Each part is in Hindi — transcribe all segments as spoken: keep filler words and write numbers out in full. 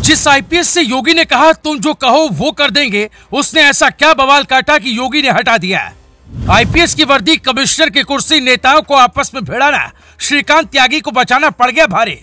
जिस आईपीएस से योगी ने कहा तुम जो कहो वो कर देंगे, उसने ऐसा क्या बवाल काटा कि योगी ने हटा दिया। आईपीएस की वर्दी, कमिश्नर की कुर्सी, नेताओं को आपस में भिड़ाना, श्रीकांत त्यागी को बचाना पड़ गया भारी।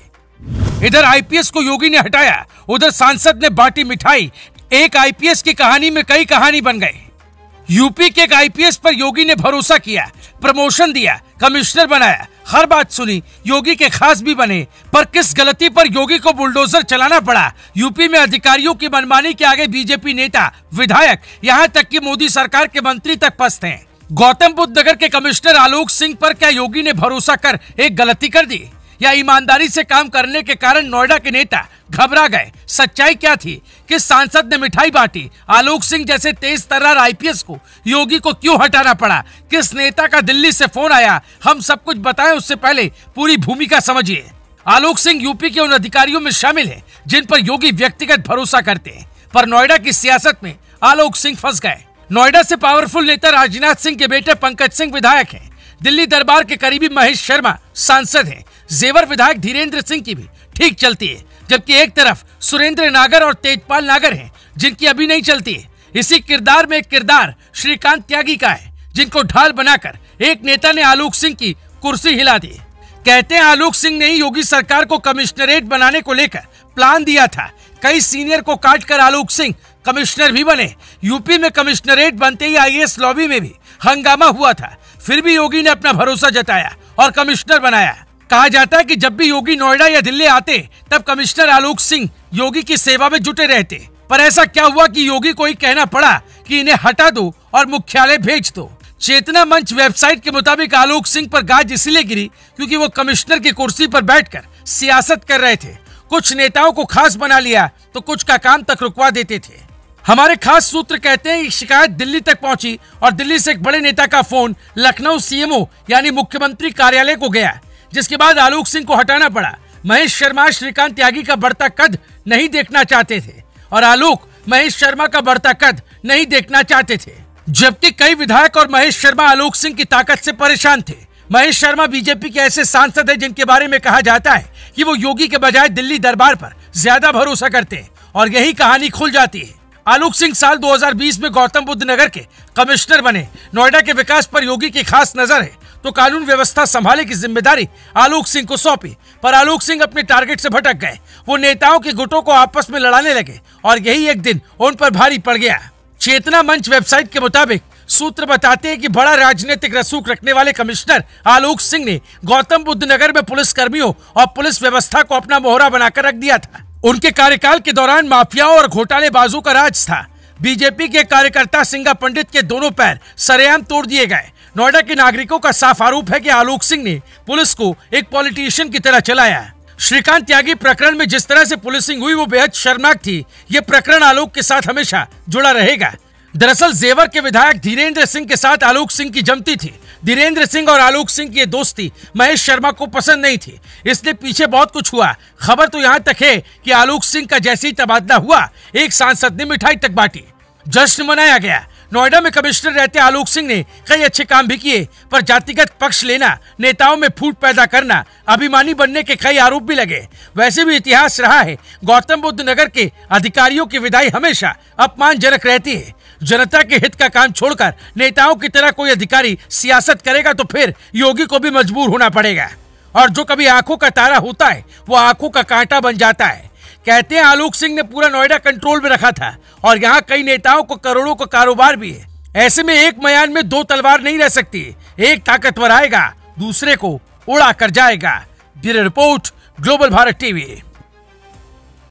इधर आईपीएस को योगी ने हटाया, उधर सांसद ने बांटी मिठाई। एक आईपीएस की कहानी में कई कहानी बन गई। यूपी के एक आईपीएस पर योगी ने भरोसा किया, प्रमोशन दिया, कमिश्नर बनाया, हर बात सुनी, योगी के खास भी बने। पर किस गलती पर योगी को बुलडोजर चलाना पड़ा। यूपी में अधिकारियों की मनमानी के आगे बीजेपी नेता, विधायक, यहाँ तक कि मोदी सरकार के मंत्री तक पस्त हैं। गौतम बुद्ध नगर के कमिश्नर आलोक सिंह पर क्या योगी ने भरोसा कर एक गलती कर दी, या ईमानदारी से काम करने के कारण नोएडा के नेता घबरा गए। सच्चाई क्या थी? किस सांसद ने मिठाई बांटी? आलोक सिंह जैसे तेज तर्रार आईपीएस को योगी को क्यों हटाना पड़ा? किस नेता का दिल्ली से फोन आया? हम सब कुछ बताएं उससे पहले पूरी भूमिका समझिए। आलोक सिंह यूपी के उन अधिकारियों में शामिल है जिन पर योगी व्यक्तिगत भरोसा करते हैं, पर नोएडा की सियासत में आलोक सिंह फंस गए। नोएडा से पावरफुल नेता राजनाथ सिंह के बेटे पंकज सिंह विधायक हैं। दिल्ली दरबार के करीबी महेश शर्मा सांसद हैं। जेवर विधायक धीरेन्द्र सिंह की भी ठीक चलती है, जबकि एक तरफ सुरेंद्र नागर और तेजपाल नागर हैं जिनकी अभी नहीं चलती है। इसी किरदार में एक किरदार श्रीकांत त्यागी का है, जिनको ढाल बनाकर एक नेता ने आलोक सिंह की कुर्सी हिला दी। कहते हैं आलोक सिंह ने ही योगी सरकार को कमिश्नरेट बनाने को लेकर प्लान दिया था। कई सीनियर को काटकर आलोक सिंह कमिश्नर भी बने। यूपी में कमिश्नरेट बनते ही आईएएस लॉबी में भी हंगामा हुआ था, फिर भी योगी ने अपना भरोसा जताया और कमिश्नर बनाया। कहा जाता है कि जब भी योगी नोएडा या दिल्ली आते तब कमिश्नर आलोक सिंह योगी की सेवा में जुटे रहते। पर ऐसा क्या हुआ कि योगी को ही कहना पड़ा कि इन्हें हटा दो और मुख्यालय भेज दो। चेतना मंच वेबसाइट के मुताबिक आलोक सिंह पर गाज इसलिए गिरी क्योंकि वो कमिश्नर की कुर्सी पर बैठकर सियासत कर रहे थे। कुछ नेताओं को खास बना लिया तो कुछ का काम तक रुकवा देते थे। हमारे खास सूत्र कहते हैं शिकायत दिल्ली तक पहुंची और दिल्ली से एक बड़े नेता का फोन लखनऊ सीएमओ यानी मुख्यमंत्री कार्यालय को गया, जिसके बाद आलोक सिंह को हटाना पड़ा। महेश शर्मा श्रीकांत त्यागी का बढ़ता कद नहीं देखना चाहते थे और आलोक महेश शर्मा का बढ़ता कद नहीं देखना चाहते थे, जबकि कई विधायक और महेश शर्मा आलोक सिंह की ताकत से परेशान थे। महेश शर्मा बीजेपी के ऐसे सांसद हैं जिनके बारे में कहा जाता है कि वो योगी के बजाय दिल्ली दरबार पर ज्यादा भरोसा करते हैं, और यही कहानी खुल जाती है। आलोक सिंह साल दो हज़ार बीस में गौतम बुद्ध नगर के कमिश्नर बने। नोएडा के विकास पर योगी की खास नजर है, तो कानून व्यवस्था संभालने की जिम्मेदारी आलोक सिंह को सौंपी। पर आलोक सिंह अपने टारगेट से भटक गए। वो नेताओं के गुटों को आपस में लड़ाने लगे और यही एक दिन उन पर भारी पड़ गया। चेतना मंच वेबसाइट के मुताबिक सूत्र बताते हैं कि बड़ा राजनीतिक रसूख रखने वाले कमिश्नर आलोक सिंह ने गौतम बुद्ध नगर में पुलिस कर्मियों और पुलिस व्यवस्था को अपना मोहरा बनाकर रख दिया था। उनके कार्यकाल के दौरान माफियाओं और घोटालेबाजों का राज था। बीजेपी के कार्यकर्ता सिंगा पंडित के दोनों पैर सरेआम तोड़ दिए गए। नोएडा के नागरिकों का साफ आरोप है कि आलोक सिंह ने पुलिस को एक पॉलिटिशियन की तरह चलाया। श्रीकांत त्यागी प्रकरण में जिस तरह से पुलिसिंग हुई वो बेहद शर्मनाक थी। ये प्रकरण आलोक के साथ हमेशा जुड़ा रहेगा। दरअसल जेवर के विधायक धीरेन्द्र सिंह के साथ आलोक सिंह की जमती थी। धीरेन्द्र सिंह और आलोक सिंह की ये दोस्ती महेश शर्मा को पसंद नहीं थी, इसलिए पीछे बहुत कुछ हुआ। खबर तो यहाँ तक है कि आलोक सिंह का जैसे ही तबादला हुआ, एक सांसद ने मिठाई तक बांटी, जश्न मनाया गया। नोएडा में कमिश्नर रहते आलोक सिंह ने कई अच्छे काम भी किए, पर जातिगत पक्ष लेना, नेताओं में फूट पैदा करना, अभिमानी बनने के कई आरोप भी लगे। वैसे भी इतिहास रहा है, गौतम बुद्ध नगर के अधिकारियों की विदाई हमेशा अपमानजनक रहती है। जनता के हित का काम छोड़कर नेताओं की तरह कोई अधिकारी सियासत करेगा तो फिर योगी को भी मजबूर होना पड़ेगा, और जो कभी आंखों का तारा होता है वो आंखों का कांटा बन जाता है। कहते हैं आलोक सिंह ने पूरा नोएडा कंट्रोल में रखा था और यहाँ कई नेताओं को करोड़ों का कारोबार भी है। ऐसे में एक मयान में दो तलवार नहीं रह सकती। एक ताकतवर आएगा, दूसरे को उड़ा कर जाएगा। Bureau report, global Bharat TV.